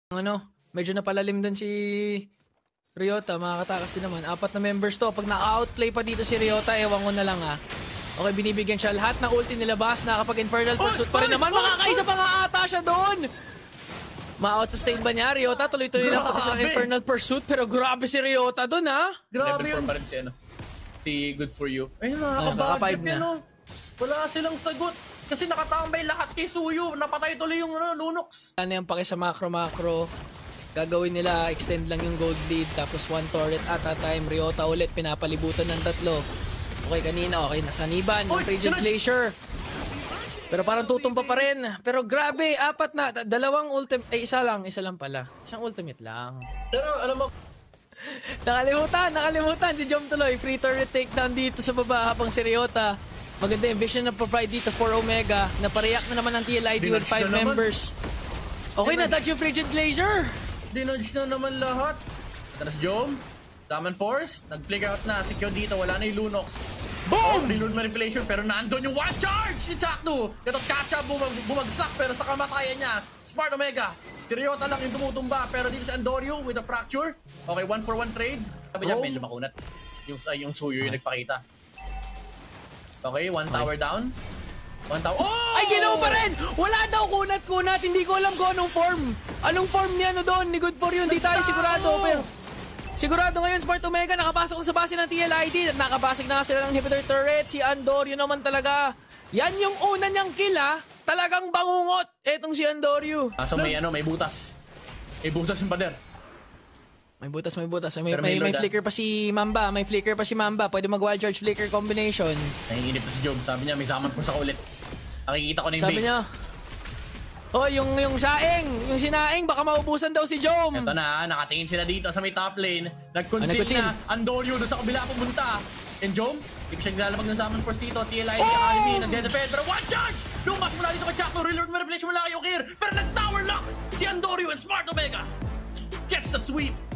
Medyo napalalim dun si Ryota, makakatakas din naman. 4 na members to. Pag naka-outplay pa dito si Ryota, ewan ko na lang Okay, binibigyan siya lahat ng ulti nilabas. Nakapag-Infernal Pursuit pa rin naman. Makakaisa pa nga ata siya doon. Ma-out-sustain ba niya? Ryota, tuloy-tuloy lang pati sa Infernal Pursuit. Pero grabe si Ryota doon, Grabe yun. Pa rin si Good For You. Ayun, nakaka-5 na. Wala silang sagot. Kasi nakatambay lahat kay Suyu. Napatay tuloy yung Lunox. Ano yung paki sa macro-macro? Gagawin nila, extend lang yung gold lead. Tapos 1 turret at a time. Ryota ulit, pinapalibutan ng 3. Okay, kanina, okay, nasaniban. Yung Frigid Glacier. Pero parang tutumpa pa rin. Pero grabe, 4 na. 2 ultimate. Isa lang pala. Isang ultimate lang. Pero alam mo, Nakalimutan. Si Jom tuloy. Free turret takedown dito sa baba habang si Ryota. Maganda yung vision na provide dito for Omega. Napareact na naman ng TLID with 5 members. Okay, na-dodge yung Frigid Glacier. Dinodge na naman lahat. Tapos Jom, Summon Force, nag-flicker out na. Secure dito, wala na yung Lunox. Boom! Reload manipulation, pero nandun yung one charge si Chaknu. Ito Kacha bumagsak, pero sa kamatayan niya, Smart Omega. Si Ryota lang yung tumutumba, pero dito si Andoryu with a fracture. Okay, 1-for-1 trade. Sabi niya, medyo makunat. Yung Suyu yung nagpakita. Okay, 1 tower down. 1 tower. Oh! Ay, ginawa pa rin! Wala daw kunat-kunat. Hindi ko alam kung anong form. Anong form niya doon? Ni Good For You. Hindi tayo sigurado. Pero sigurado ngayon, Smart Omega nakapasok sa base ng TLID. Nakapasok na sila ng inhibitor turret. Si Andoryu naman talaga. Yan yung una niyang kill, Talagang bangungot. Etong si Andoryu. So may butas. May butas yung pader. May butas. May flicker pa si Mamba. Pwede mag-wild charge flicker combination. Nanginginip pa si Job. Sabi niya, may summon force ako ulit. Nakikita ko na yung Sabi base. niya, yung saing, yung sinaing, baka maubusan daw si Jom. Ito na, nakatingin sila dito sa may top lane. Nag-conceal na Andoryu doon sa kabila pumunta. And Jom, hindi siya naglalabag ng summon force dito. TLID Academy, nag-defend. Pero one charge! Lumas mula dito kay Chaknu. Reload manipulation mula kay Yukir. Pero nag-tower lock si Andoryu and Smart Omega gets the sweep.